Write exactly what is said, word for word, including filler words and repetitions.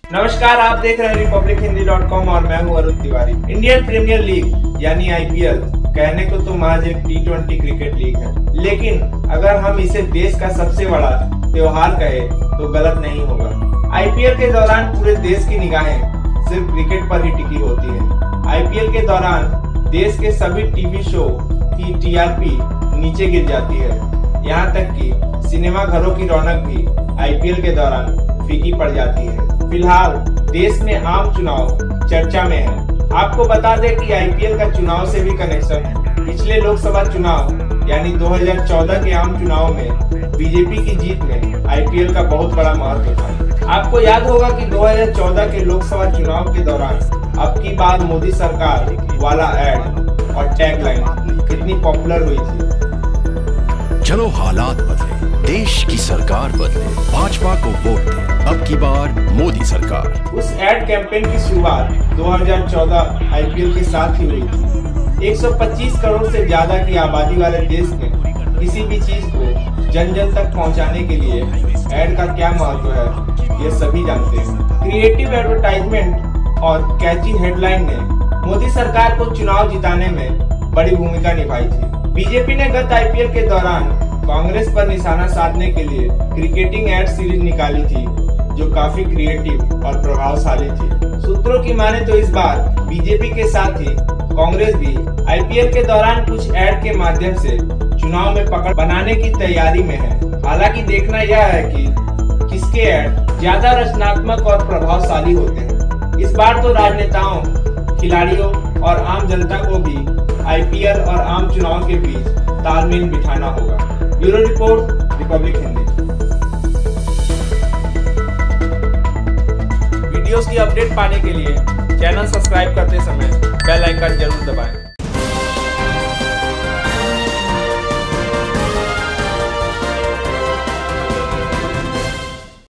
नमस्कार, आप देख रहे हैं रिपब्लिक हिंदी डॉट कॉम और मैं हूं Arun Tiwari. Indian premier league यानी आई पी एल कहने को तो महज एक टी ट्वेंटी क्रिकेट लीग है, लेकिन अगर हम इसे देश का सबसे बड़ा त्योहार कहे तो गलत नहीं होगा। आई पी एल के दौरान पूरे देश की निगाहें सिर्फ क्रिकेट पर ही टिकी होती है। आई पी एल के दौरान देश के सभी टीवी शो की टी आर पी नीचे गिर जाती है, यहाँ तक कि सिनेमा घरों की रौनक भी आई पी एल के दौरान फीकी पड़ जाती है। फिलहाल देश में आम चुनाव चर्चा में है। आपको बता दें कि आई पी एल का चुनाव से भी कनेक्शन है। पिछले लोकसभा चुनाव यानी दो हज़ार चौदह के आम चुनाव में बी जे पी की जीत में आई पी एल का बहुत बड़ा महत्व था। आपको याद होगा कि दो हज़ार चौदह के लोकसभा चुनाव के दौरान अब की बार मोदी सरकार वाला एड और टैगलाइन कितनी पॉपुलर हुई थी। चलो हालात बदले, देश की सरकार बदले, भाजपा को वोट दे, अब की बार मोदी सरकार। उस एड कैंपेन की शुरुआत दो हज़ार चौदह आई पी एल के साथ ही हुई थी। एक सौ पच्चीस करोड़ से ज्यादा की आबादी वाले देश में किसी भी चीज को जन जन तक पहुंचाने के लिए एड का क्या महत्व है, ये सभी जानते हैं। क्रिएटिव एडवर्टाइजमेंट और कैची हेडलाइन ने मोदी सरकार को चुनाव जिताने में बड़ी भूमिका निभाई थी। बी जे पी ने गत आई पी एल के दौरान कांग्रेस पर निशाना साधने के लिए क्रिकेटिंग एड सीरीज निकाली थी, जो काफी क्रिएटिव और प्रभावशाली थी। सूत्रों की माने तो इस बार बी जे पी के साथ ही कांग्रेस भी आई पी एल के दौरान कुछ एड के माध्यम से चुनाव में पकड़ बनाने की तैयारी में है। हालांकि देखना यह है कि किसके एड ज्यादा रचनात्मक और प्रभावशाली होते हैं। इस बार तो राजनेताओं, खिलाड़ियों और आम जनता को भी आई पी एल और आम चुनाव के बीच तालमेल बिठाना होगा। Bureau report, republic Hindi. Videos की अपडेट पाने के लिए चैनल सब्सक्राइब करते समय बेल आइकन जरूर दबाएं।